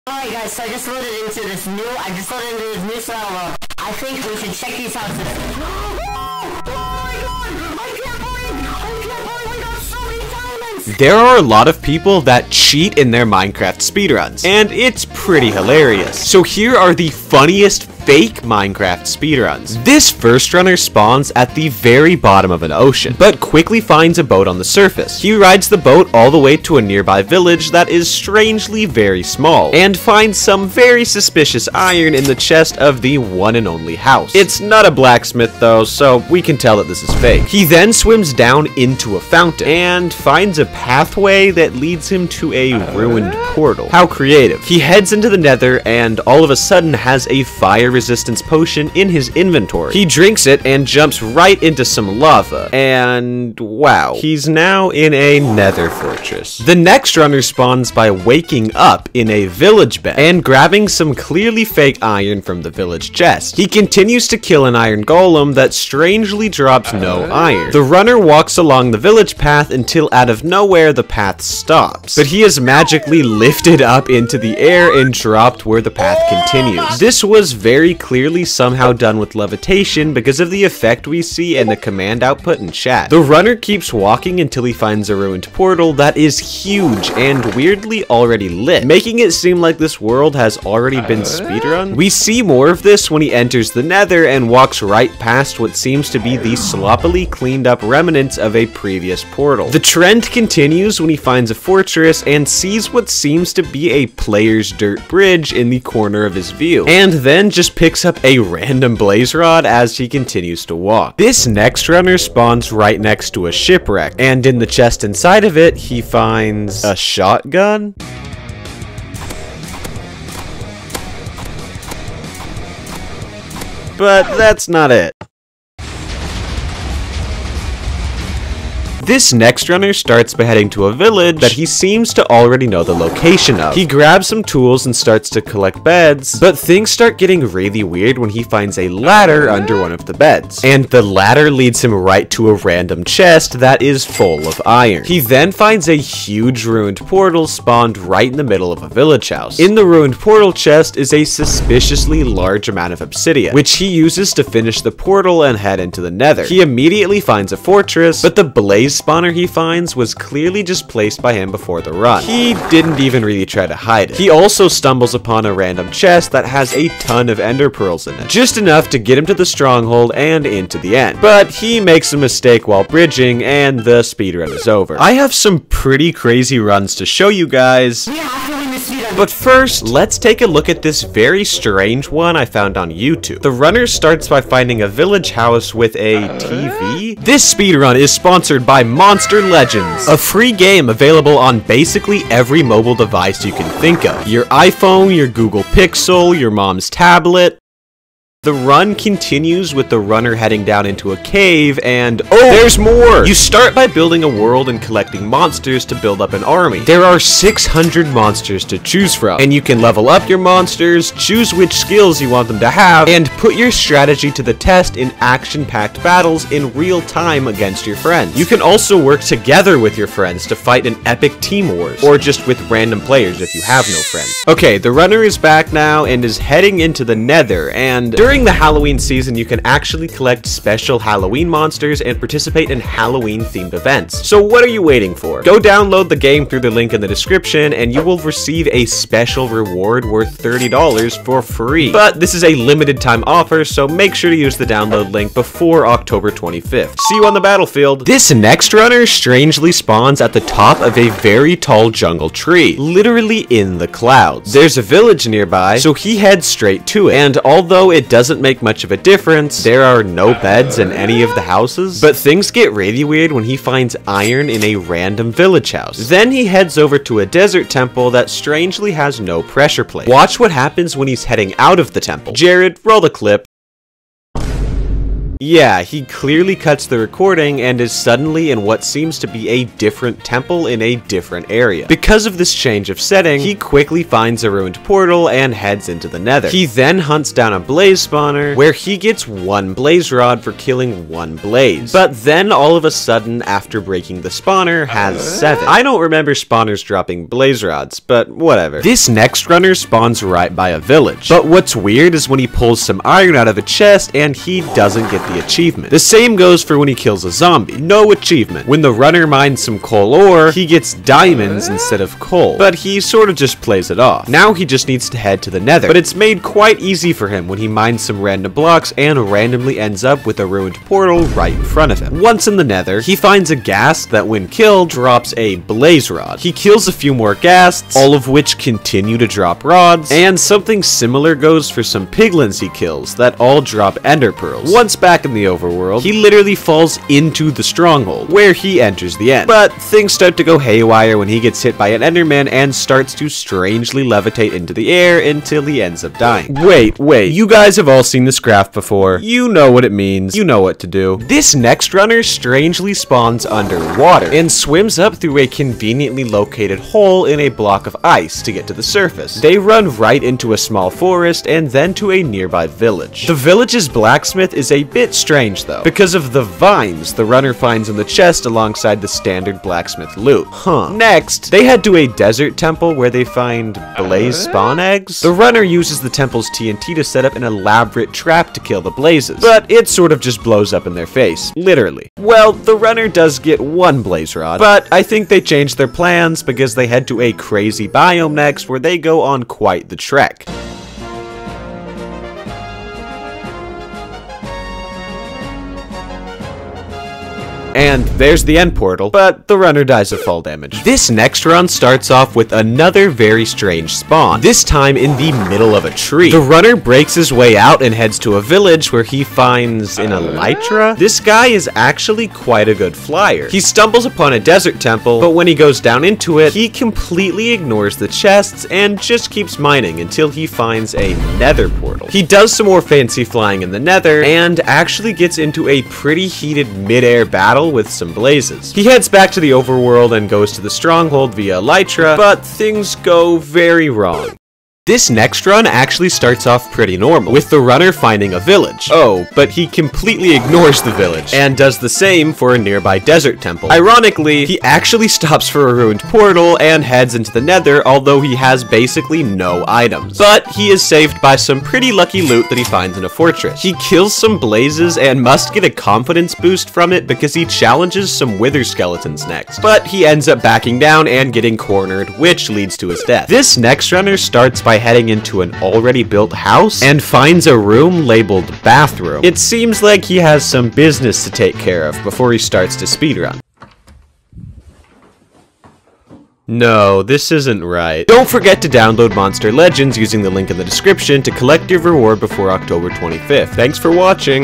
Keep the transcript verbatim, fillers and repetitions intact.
Alright guys, so I just loaded into this new, I just loaded into this new server. I think we should check these houses. Oh, oh my god! I can't believe, I can't believe we got so many diamonds! There are a lot of people that cheat in their Minecraft speedruns, and it's pretty hilarious. So here are the funniest fake Minecraft speedruns. This first runner spawns at the very bottom of an ocean, but quickly finds a boat on the surface. He rides the boat all the way to a nearby village that is strangely very small, and finds some very suspicious iron in the chest of the one and only house. It's not a blacksmith though, so we can tell that this is fake. He then swims down into a fountain, and finds a pathway that leads him to a ruined portal. How creative. He heads into the nether, and all of a sudden has a fire resistance potion in his inventory. He drinks it and jumps right into some lava, and wow, he's now in a nether fortress. The next runner spawns by waking up in a village bed and grabbing some clearly fake iron from the village chest. He continues to kill an iron golem that strangely drops no iron. The runner walks along the village path until out of nowhere the path stops, but he is magically lifted up into the air and dropped where the path continues. This was very Very clearly somehow done with levitation because of the effect we see in the command output in chat. The runner keeps walking until he finds a ruined portal that is huge and weirdly already lit, making it seem like this world has already been speedrun. We see more of this when he enters the nether and walks right past what seems to be the sloppily cleaned up remnants of a previous portal. The trend continues when he finds a fortress and sees what seems to be a player's dirt bridge in the corner of his view, and then just picks up a random blaze rod as he continues to walk. This next runner spawns right next to a shipwreck, and in the chest inside of it, he finds a shotgun? But that's not it. This next runner starts by heading to a village that he seems to already know the location of. He grabs some tools and starts to collect beds, but things start getting really weird when he finds a ladder under one of the beds, and the ladder leads him right to a random chest that is full of iron. He then finds a huge ruined portal spawned right in the middle of a village house. In the ruined portal chest is a suspiciously large amount of obsidian, which he uses to finish the portal and head into the nether. He immediately finds a fortress, but the blaze spawner he finds was clearly just placed by him before the run. He didn't even really try to hide it. He also stumbles upon a random chest that has a ton of ender pearls in it, just enough to get him to the stronghold and into the end. But he makes a mistake while bridging, and the speedrun is over. I have some pretty crazy runs to show you guys. We have to win this speedrun. But first, let's take a look at this very strange one I found on YouTube. The runner starts by finding a village house with a T V. This speedrun is sponsored by Monster Legends, a free game available on basically every mobile device you can think of. Your iPhone, your Google Pixel, your mom's tablet. The run continues with the runner heading down into a cave, and oh, there's more! You start by building a world and collecting monsters to build up an army. There are six hundred monsters to choose from, and you can level up your monsters, choose which skills you want them to have, and put your strategy to the test in action-packed battles in real time against your friends. You can also work together with your friends to fight an epic team wars, or just with random players if you have no friends. Okay, the runner is back now and is heading into the nether, and during During the Halloween season, you can actually collect special Halloween monsters and participate in Halloween-themed events. So what are you waiting for? Go download the game through the link in the description, and you will receive a special reward worth thirty dollars for free. But this is a limited time offer, so make sure to use the download link before October twenty-fifth. See you on the battlefield. This next runner strangely spawns at the top of a very tall jungle tree, literally in the clouds. There's a village nearby, so he heads straight to it, and although it doesn't make much of a difference, there are no beds in any of the houses, but things get really weird when he finds iron in a random village house. Then he heads over to a desert temple that strangely has no pressure plate. Watch what happens when he's heading out of the temple. Jared, roll the clip. Yeah, he clearly cuts the recording and is suddenly in what seems to be a different temple in a different area. Because of this change of setting, he quickly finds a ruined portal and heads into the nether. He then hunts down a blaze spawner, where he gets one blaze rod for killing one blaze. But then all of a sudden, after breaking the spawner, has seven. I don't remember spawners dropping blaze rods, but whatever. This next runner spawns right by a village. But what's weird is when he pulls some iron out of a chest and he doesn't get the achievement. The same goes for when he kills a zombie. No achievement. When the runner mines some coal ore, he gets diamonds instead of coal. But he sort of just plays it off. Now he just needs to head to the nether. But it's made quite easy for him when he mines some random blocks and randomly ends up with a ruined portal right in front of him. Once in the nether, he finds a ghast that when killed drops a blaze rod. He kills a few more ghasts, all of which continue to drop rods, and something similar goes for some piglins he kills that all drop ender pearls. Once back in the overworld, he literally falls into the stronghold, where he enters the end. But things start to go haywire when he gets hit by an enderman and starts to strangely levitate into the air until he ends up dying. Wait, wait, you guys have all seen this graph before. You know what it means. You know what to do. This next runner strangely spawns underwater and swims up through a conveniently located hole in a block of ice to get to the surface. They run right into a small forest and then to a nearby village. The village's blacksmith is a bit strange though, because of the vines the runner finds in the chest alongside the standard blacksmith loot. Huh. Next, they head to a desert temple where they find blaze spawn eggs. The runner uses the temple's T N T to set up an elaborate trap to kill the blazes, but it sort of just blows up in their face. Literally. Well, the runner does get one blaze rod, but I think they changed their plans because they head to a crazy biome next where they go on quite the trek. And there's the end portal, but the runner dies of fall damage. This next run starts off with another very strange spawn, this time in the middle of a tree. The runner breaks his way out and heads to a village where he finds an elytra. This guy is actually quite a good flyer. He stumbles upon a desert temple, but when he goes down into it, he completely ignores the chests and just keeps mining until he finds a nether portal. He does some more fancy flying in the nether and actually gets into a pretty heated mid-air battle with some blazes. He heads back to the overworld and goes to the stronghold via elytra, but things go very wrong. This next run actually starts off pretty normal, with the runner finding a village. Oh, but he completely ignores the village, and does the same for a nearby desert temple. Ironically, he actually stops for a ruined portal and heads into the nether, although he has basically no items. But he is saved by some pretty lucky loot that he finds in a fortress. He kills some blazes and must get a confidence boost from it because he challenges some wither skeletons next. But he ends up backing down and getting cornered, which leads to his death. This next runner starts by heading into an already built house and finds a room labeled bathroom. It seems like he has some business to take care of before he starts to speedrun. No, this isn't right. Don't forget to download Monster Legends using the link in the description to collect your reward before October twenty-fifth. Thanks for watching!